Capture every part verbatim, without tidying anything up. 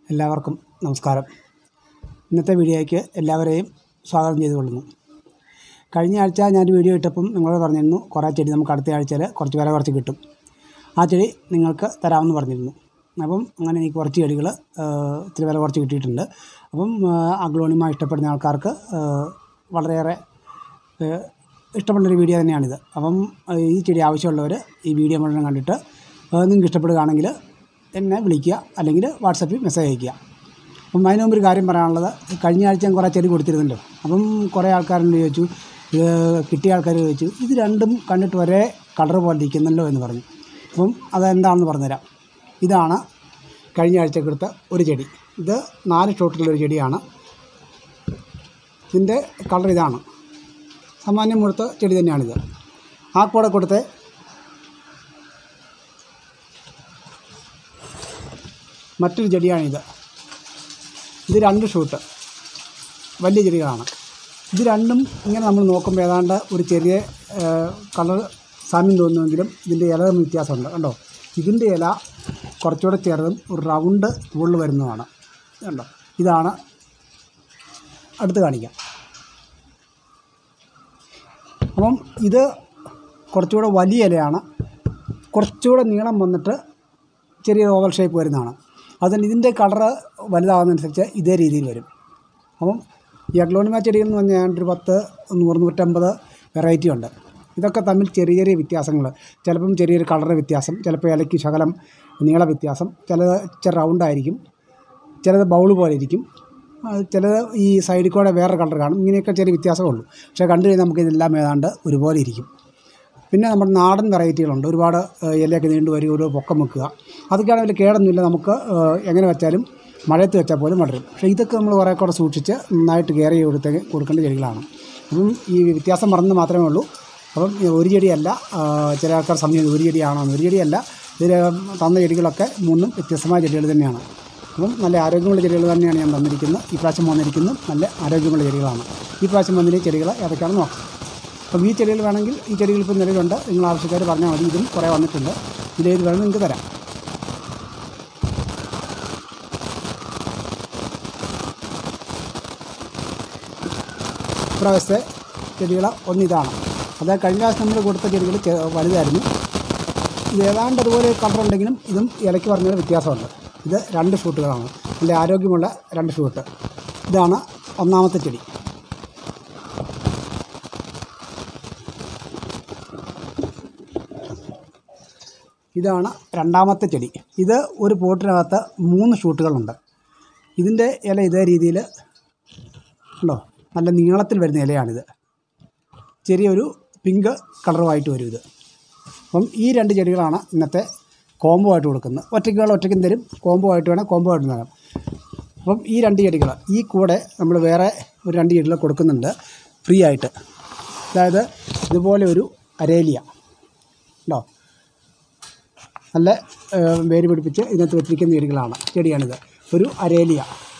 എല്ലാവർക്കും നമസ്കാരം. ഇന്നത്തെ വീഡിയോയ്ക്ക് എല്ലാവരെയും സ്വാഗതം ചെയ്തുകൊള്ളുന്നു. കഴിഞ്ഞ ആഴ്ച ഞാനൊരു വീഡിയോ ഇട്ടപ്പം നിങ്ങളോട് പറഞ്ഞിരുന്നു കുറേ ചെടി നമുക്ക് അടുത്ത ആഴ്ചയിൽ കുറച്ച് വില കുറച്ച് കിട്ടും, ആ ചെടി നിങ്ങൾക്ക് തരാമെന്ന് പറഞ്ഞിരുന്നു. അപ്പം അങ്ങനെ എനിക്ക് കുറച്ച് ചെടികൾ ഇത്തിരി വില കുറച്ച് കിട്ടിയിട്ടുണ്ട്. അപ്പം അഗ്ലോണിമ ഇഷ്ടപ്പെടുന്ന ആൾക്കാർക്ക് വളരെയേറെ ഇഷ്ടപ്പെടുന്നൊരു വീഡിയോ തന്നെയാണിത്. അപ്പം ഈ ചെടി ആവശ്യമുള്ളവർ ഈ വീഡിയോ മുഴുവൻ കണ്ടിട്ട് നിങ്ങൾക്ക് ഇഷ്ടപ്പെടുകയാണെങ്കിൽ എന്നെ വിളിക്കുക, അല്ലെങ്കിൽ വാട്സപ്പിൽ മെസ്സേജ് അയയ്ക്കുക. അപ്പം അതിന് മുമ്പ് ഒരു കാര്യം പറയാനുള്ളത്, കഴിഞ്ഞ ആഴ്ച ഞാൻ കുറേ ചെടി കൊടുത്തിരുന്നല്ലോ. അപ്പം കുറേ ആൾക്കാരോട് ചോദിച്ചു, കിട്ടിയ ആൾക്കാർ ചോദിച്ചു, ഇത് രണ്ടും കണ്ടിട്ട് ഒരേ കളർ പോലെ ഇരിക്കുന്നല്ലോ എന്ന് പറഞ്ഞു. അപ്പം അതെന്താണെന്ന് പറഞ്ഞുതരാം. ഇതാണ് കഴിഞ്ഞ ആഴ്ച കൊടുത്ത ഒരു ചെടി. ഇത് നാല് ഷോട്ടിലുള്ളൊരു ചെടിയാണ്. ഇതിൻ്റെ കളർ ഇതാണ്. സാമാന്യം മുഴുത്ത ചെടി തന്നെയാണിത്. ആ കൂടെ കൊടുത്ത് മറ്റൊരു ചെടിയാണിത്. ഇത് രണ്ട് ഷൂട്ട് വലിയ ചെടികളാണ്. ഇത് രണ്ടും ഇങ്ങനെ നമ്മൾ നോക്കുമ്പോൾ ഏതാണ്ട് ഒരു ചെറിയ കളർ സാമ്യം തോന്നുമെങ്കിലും ഇതിൻ്റെ ഇല തമ്മിൽ വ്യത്യാസമുണ്ട്. കണ്ടോ, ഇതിൻ്റെ ഇല കുറച്ചുകൂടെ ചെറുതും ഒരു റൗണ്ട് മുകളിൽ വരുന്നതാണ്. കണ്ടോ, ഇതാണ്. അടുത്ത് കാണിക്കാം. അപ്പം ഇത് കുറച്ചുകൂടെ വലിയ ഇലയാണ്, കുറച്ചുകൂടെ നീളം വന്നിട്ട് ചെറിയ ഓവൽ ഷേപ്പ് വരുന്നതാണ്. അതുകൊണ്ട് ഇതിൻ്റെ കളറ് വലുതാകുന്നതനുസരിച്ച് ഇതേ രീതിയിൽ വരും. അപ്പം ഈ അഗ്ലോണിമ ചെടികൾ എന്ന് പറഞ്ഞാൽ ഒരു പത്ത് നൂറ് നൂറ്റമ്പത് വെറൈറ്റി ഉണ്ട്. ഇതൊക്കെ തമ്മിൽ ചെറിയ ചെറിയ വ്യത്യാസങ്ങൾ, ചിലപ്പം ചെറിയൊരു കളറ് വ്യത്യാസം, ചിലപ്പോൾ ഇലയ്ക്ക് ശകലം നീള വ്യത്യാസം, ചിലത് ഇച്ചിരി റൗണ്ടായിരിക്കും, ചിലത് ബൗൾ പോലെ ഇരിക്കും, ചിലത് ഈ സൈഡിൽ കൂടെ വേറെ കളർ കാണും. ഇങ്ങനെയൊക്കെ ചെറിയ വ്യത്യാസമേ ഉള്ളൂ. പക്ഷേ കണ്ടു കഴിഞ്ഞാൽ നമുക്കിതെല്ലാം ഏതാണ്ട് ഒരുപോലെ ഇരിക്കും. പിന്നെ നമ്മുടെ നാടൻ വെറൈറ്റികളുണ്ട്. ഒരുപാട് ഇലയൊക്കെ നീണ്ടു വരും, ഒരു പൊക്കം വെക്കുക. അതൊക്കെയാണെങ്കിൽ കേടൊന്നുമില്ല, നമുക്ക് എങ്ങനെ വെച്ചാലും മഴയത്ത് വെച്ചാൽ പോലും വളരും. പക്ഷേ ഇതൊക്കെ നമ്മൾ കുറേ കൂടെ സൂക്ഷിച്ച് നന്നായിട്ട് കെയർ ചെയ്ത് കൊടുത്ത് കൊടുക്കേണ്ട ചെടികളാണ്. അപ്പം ഈ വ്യത്യാസം പറഞ്ഞത് മാത്രമേ ഉള്ളൂ. അപ്പം ഒരു ചെടിയല്ല, ചില ആൾക്കാർ സംശയം ഒരു ചെടിയാണോ, ഒരു ചെടിയല്ല. ഇതിൽ തന്ന ചെടികളൊക്കെ മൂന്നും വ്യത്യസ്തമായ ചെടികൾ തന്നെയാണ്. അപ്പം നല്ല ആരോഗ്യമുള്ള ചെടികൾ തന്നെയാണ് ഞാൻ തന്നിരിക്കുന്നത്. ഈ പ്രാവശ്യം വന്നിരിക്കുന്നത് നല്ല ആരോഗ്യമുള്ള ചെടികളാണ്. ഈ പ്രാവശ്യം വന്നിരിക്കുന്ന ചെടികൾ ഏതൊക്കെയാണെന്ന് നോക്കാം. അപ്പം ഈ ചെടികൾ വേണമെങ്കിൽ, ഈ ചെടികൾ ഇപ്പോൾ നിലവിലുണ്ട്, നിങ്ങൾ ആവശ്യക്കാർ പറഞ്ഞാൽ മതി. ഇതും കുറേ വന്നിട്ടുണ്ട്. ഇതിലേത് വേണം നിങ്ങൾക്ക് തരാം. ഇപ്രാവശ്യത്തെ ചെടികൾ ഒന്നിതാണ്. അതായത് കഴിഞ്ഞ പ്രാവശ്യം നമ്മൾ കൊടുത്ത ചെടികൾ വലുതായിരുന്നു. ഇത് ഏതാണ്ട് അതുപോലെ കളറുണ്ടെങ്കിലും ഇതും ഇലയ്ക്ക് പറഞ്ഞൊരു വ്യത്യാസമുണ്ട്. ഇത് രണ്ട് ഷൂട്ടുകളാണ്, നല്ല ആരോഗ്യമുള്ള രണ്ട് ഷൂട്ട്. ഇതാണ് ഒന്നാമത്തെ ചെടി. ഇതാണ് രണ്ടാമത്തെ ചെടി. ഇത് ഒരു പോട്ടിനകത്ത് മൂന്ന് ഷൂട്ടുകളുണ്ട്. ഇതിൻ്റെ ഇല ഇതേ രീതിയിൽ ഉണ്ടോ, നല്ല നീളത്തിൽ വരുന്ന ഇലയാണിത്. ചെറിയൊരു പിങ്ക് കളറുമായിട്ട് വരും ഇത്. അപ്പം ഈ രണ്ട് ചെടികളാണ് ഇന്നത്തെ കോംബോ ആയിട്ട് കൊടുക്കുന്നത്. ഒറ്റയ്ക്ക് വേണം ഒറ്റയ്ക്കും തരും, കോംബോ ആയിട്ട് വേണം കോംബോ ആയിട്ട് തരാം. അപ്പം ഈ രണ്ട് ചെടികൾ ഈ കൂടെ നമ്മൾ വേറെ ഒരു രണ്ട് ചെടികൾ കൊടുക്കുന്നുണ്ട് ഫ്രീ ആയിട്ട്. അതായത് ഇതുപോലെ ഒരു അരേലിയ ഉണ്ടോ, നല്ല വേര് പിടിപ്പിച്ച് ഇതിനകത്ത് വെച്ചിരിക്കുന്ന ചെടികളാണ് ചെടിയാണിത്. ഒരു അരേലിയ.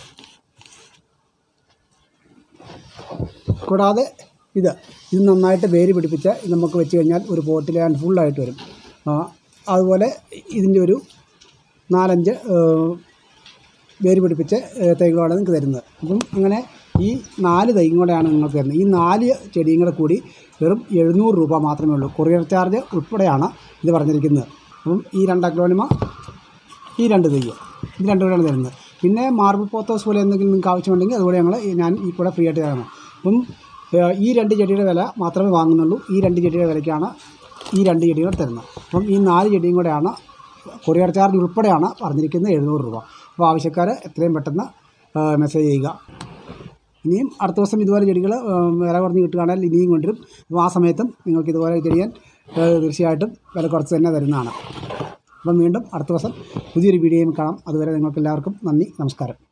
കൂടാതെ ഇത് ഇത് നന്നായിട്ട് വേര് പിടിപ്പിച്ച് നമുക്ക് വെച്ച് കഴിഞ്ഞാൽ ഒരു പോട്ടിൽ ഫുള്ളായിട്ട് വരും. അതുപോലെ ഇതിൻ്റെ ഒരു നാലഞ്ച് വേര് പിടിപ്പിച്ച് തൈകളാണ് നിങ്ങൾക്ക് തരുന്നത്. അപ്പം അങ്ങനെ ഈ നാല് തൈയും കൂടെയാണ് നിങ്ങൾക്ക് തരുന്നത്. ഈ നാല് ചെടിയും കൂടെ കൂടി വെറും എഴുന്നൂറ് രൂപ മാത്രമേ ഉള്ളൂ. കൊറിയർ ചാർജ് ഉൾപ്പെടെയാണ് ഇത് പറഞ്ഞിരിക്കുന്നത്. അപ്പം ഈ രണ്ട് അഗ്ലോണിമ, ഈ രണ്ട് തൈ, ഇത് രണ്ടു കൂടെയാണ് തരുന്നത്. പിന്നെ മാർബിൾ പോത്തോസ് പോലെ എന്തെങ്കിലും നിങ്ങൾക്ക് ആവശ്യമുണ്ടെങ്കിൽ അതുപോലെ ഞങ്ങൾ ഞാൻ ഈ കൂടെ ഫ്രീ ആയിട്ട് തരണം. അപ്പം ഈ രണ്ട് ചെടിയുടെ വില മാത്രമേ വാങ്ങുന്നുള്ളൂ. ഈ രണ്ട് ചെടിയുടെ വിലയ്ക്കാണ് ഈ രണ്ട് ചെടികൾ തരുന്നത്. അപ്പം ഈ നാല് ചെടിയും കൂടെയാണ് കൊറിയർ ചാർജ് ഉൾപ്പെടെയാണ് പറഞ്ഞിരിക്കുന്നത് എഴുന്നൂറ് രൂപ. അപ്പോൾ ആവശ്യക്കാർ എത്രയും പെട്ടെന്ന് മെസ്സേജ് ചെയ്യുക. ഇനിയും അടുത്ത ദിവസം ഇതുപോലെ ചെടികൾ വില കുറഞ്ഞ് കിട്ടുകയാണെങ്കിൽ ഇനിയും കൊണ്ടുവരും. അപ്പോൾ ആ സമയത്തും നിങ്ങൾക്ക് ഇതുപോലെ ചെടിയാൻ തീർച്ചയായിട്ടും വില കുറച്ച് തന്നെ തരുന്നതാണ്. അപ്പം വീണ്ടും അടുത്ത ദിവസം പുതിയൊരു വീഡിയോയും കാണാം. അതുവരെ നിങ്ങൾക്ക് എല്ലാവർക്കും നന്ദി, നമസ്കാരം.